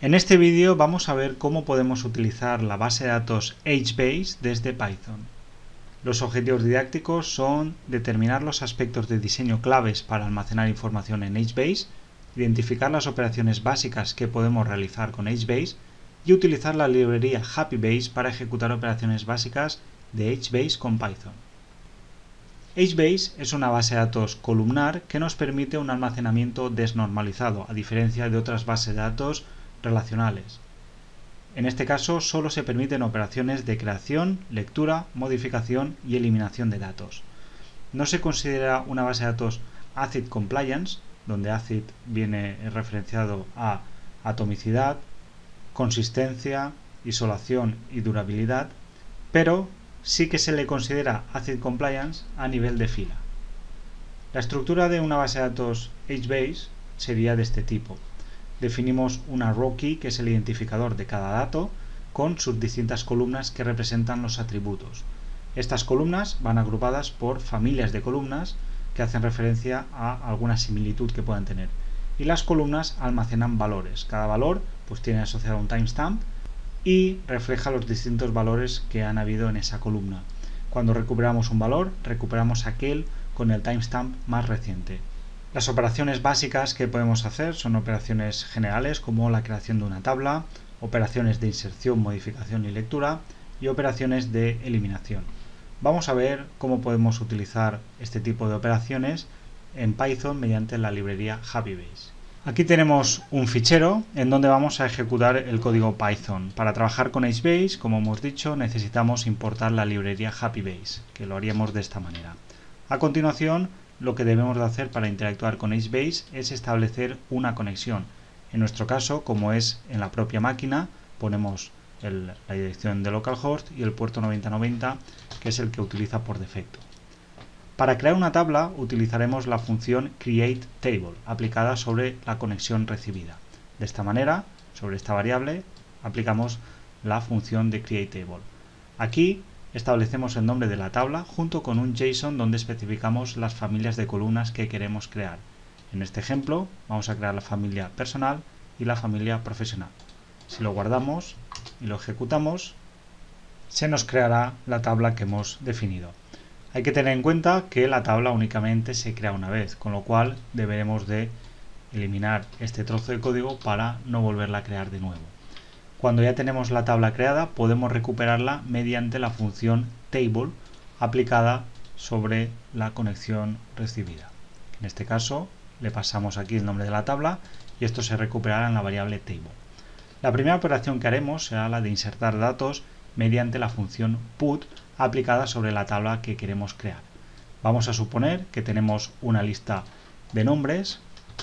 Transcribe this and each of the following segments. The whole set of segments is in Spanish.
En este vídeo vamos a ver cómo podemos utilizar la base de datos HBase desde Python. Los objetivos didácticos son determinar los aspectos de diseño claves para almacenar información en HBase, identificar las operaciones básicas que podemos realizar con HBase y utilizar la librería HappyBase para ejecutar operaciones básicas de HBase con Python. HBase es una base de datos columnar que nos permite un almacenamiento desnormalizado, a diferencia de otras bases de datos relacionales. En este caso solo se permiten operaciones de creación, lectura, modificación y eliminación de datos. No se considera una base de datos ACID compliance, donde ACID viene referenciado a atomicidad, consistencia, isolación y durabilidad, pero sí que se le considera ACID compliance a nivel de fila. La estructura de una base de datos HBase sería de este tipo. Definimos una row key, que es el identificador de cada dato, con sus distintas columnas que representan los atributos. Estas columnas van agrupadas por familias de columnas que hacen referencia a alguna similitud que puedan tener. Y las columnas almacenan valores. Cada valor pues tiene asociado un timestamp y refleja los distintos valores que han habido en esa columna. Cuando recuperamos un valor, recuperamos aquel con el timestamp más reciente. Las operaciones básicas que podemos hacer son operaciones generales como la creación de una tabla, operaciones de inserción, modificación y lectura y operaciones de eliminación. Vamos a ver cómo podemos utilizar este tipo de operaciones en Python mediante la librería HappyBase. Aquí tenemos un fichero en donde vamos a ejecutar el código Python. Para trabajar con HBase, como hemos dicho, necesitamos importar la librería HappyBase, que lo haríamos de esta manera. A continuación, lo que debemos de hacer para interactuar con HBase es establecer una conexión. En nuestro caso, como es en la propia máquina, ponemos la dirección de localhost y el puerto 9090, que es el que utiliza por defecto. Para crear una tabla utilizaremos la función createTable aplicada sobre la conexión recibida. De esta manera, sobre esta variable, aplicamos la función de createTable. Aquí establecemos el nombre de la tabla junto con un JSON donde especificamos las familias de columnas que queremos crear. En este ejemplo vamos a crear la familia personal y la familia profesional. Si lo guardamos y lo ejecutamos, se nos creará la tabla que hemos definido. Hay que tener en cuenta que la tabla únicamente se crea una vez, con lo cual deberemos de eliminar este trozo de código para no volverla a crear de nuevo. Cuando ya tenemos la tabla creada, podemos recuperarla mediante la función table aplicada sobre la conexión recibida. En este caso, le pasamos aquí el nombre de la tabla y esto se recuperará en la variable table. La primera operación que haremos será la de insertar datos mediante la función put aplicada sobre la tabla que queremos crear. Vamos a suponer que tenemos una lista de nombres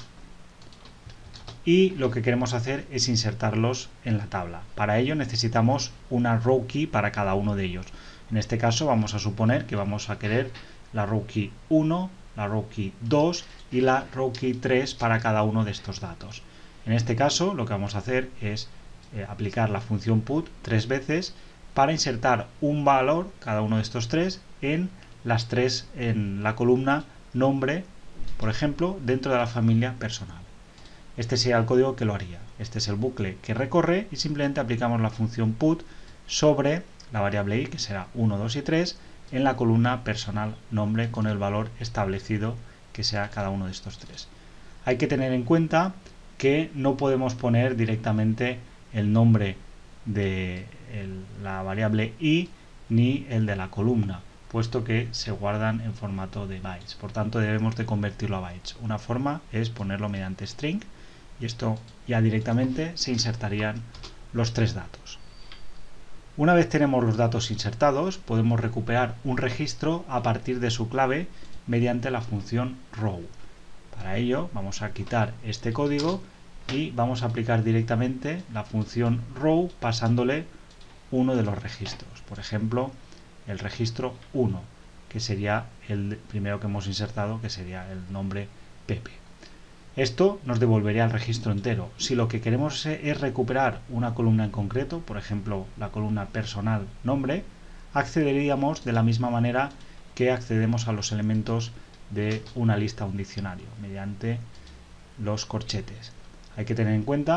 y lo que queremos hacer es insertarlos en la tabla. Para ello necesitamos una row key para cada uno de ellos. En este caso vamos a suponer que vamos a querer la row key 1, la row key 2 y la row key 3 para cada uno de estos datos. En este caso lo que vamos a hacer es aplicar la función put 3 veces para insertar un valor, cada uno de estos tres, en la columna nombre, por ejemplo, dentro de la familia personal. Este sería el código que lo haría. Este es el bucle que recorre y simplemente aplicamos la función put sobre la variable i, que será 1, 2 y 3, en la columna personal nombre con el valor establecido que sea cada uno de estos tres. Hay que tener en cuenta que no podemos poner directamente el nombre de la variable i ni el de la columna, puesto que se guardan en formato de bytes. Por tanto, debemos de convertirlo a bytes. Una forma es ponerlo mediante string y esto ya directamente se insertarían los tres datos. Una vez tenemos los datos insertados, podemos recuperar un registro a partir de su clave mediante la función row. Para ello vamos a quitar este código y vamos a aplicar directamente la función row pasándole uno de los registros. Por ejemplo, el registro 1, que sería el primero que hemos insertado, que sería el nombre Pepe. Esto nos devolvería el registro entero. Si lo que queremos es recuperar una columna en concreto, por ejemplo, la columna personal nombre, accederíamos de la misma manera que accedemos a los elementos de una lista o un diccionario, mediante los corchetes. Hay que tener en cuenta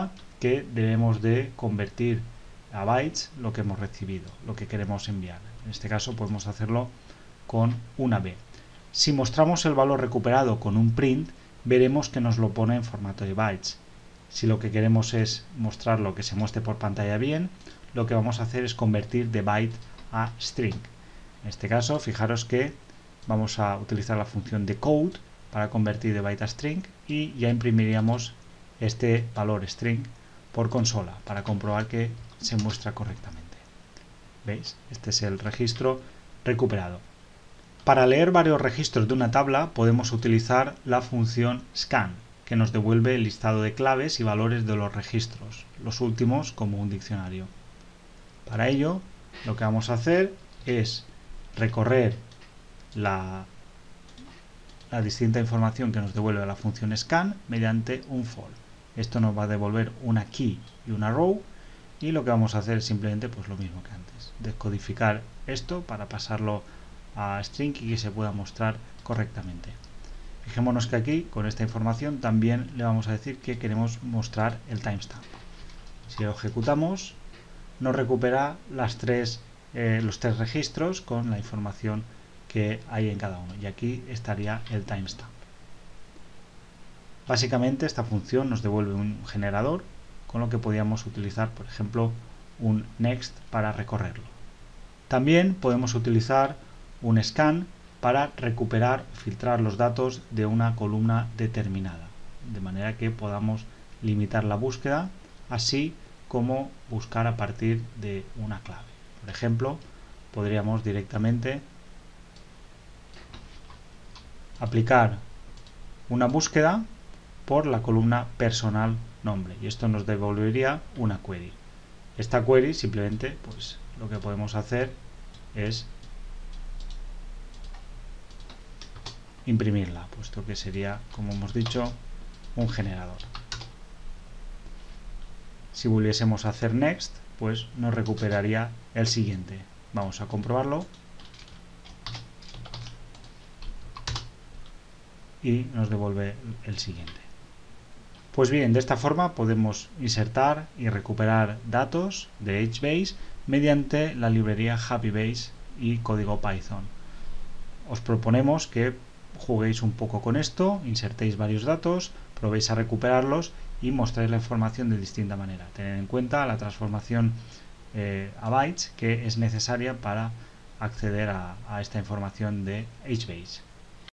que debemos de convertir a bytes lo que hemos recibido, lo que queremos enviar. En este caso podemos hacerlo con una B. Si mostramos el valor recuperado con un print, veremos que nos lo pone en formato de bytes. Si lo que queremos es mostrarlo que se muestre por pantalla bien, lo que vamos a hacer es convertir de byte a string. En este caso, fijaros que vamos a utilizar la función decode para convertir de byte a string y ya imprimiríamos este valor string por consola para comprobar que se muestra correctamente. ¿Veis? Este es el registro recuperado. Para leer varios registros de una tabla podemos utilizar la función scan, que nos devuelve el listado de claves y valores de los registros, los últimos como un diccionario. Para ello, lo que vamos a hacer es recorrer la distinta información que nos devuelve la función scan mediante un for. Esto nos va a devolver una key y una row, y lo que vamos a hacer es simplemente pues lo mismo que antes, descodificar esto para pasarlo a string y que se pueda mostrar correctamente. Fijémonos que aquí con esta información también le vamos a decir que queremos mostrar el timestamp. Si lo ejecutamos nos recupera los tres registros con la información que hay en cada uno, y aquí estaría el timestamp. Básicamente esta función nos devuelve un generador con lo que podríamos utilizar, por ejemplo, un next para recorrerlo. También podemos utilizar un scan para recuperar o filtrar los datos de una columna determinada, de manera que podamos limitar la búsqueda, así como buscar a partir de una clave. Por ejemplo, podríamos directamente aplicar una búsqueda por la columna personal nombre, y esto nos devolvería una query. Esta query simplemente pues lo que podemos hacer es imprimirla, puesto que sería, como hemos dicho, un generador. Si volviésemos a hacer next, pues nos recuperaría el siguiente. Vamos a comprobarlo y nos devuelve el siguiente. Pues bien, de esta forma podemos insertar y recuperar datos de HBase mediante la librería HappyBase y código Python. Os proponemos que juguéis un poco con esto, insertéis varios datos, probéis a recuperarlos y mostréis la información de distinta manera. Tened en cuenta la transformación a bytes que es necesaria para acceder a esta información de HBase.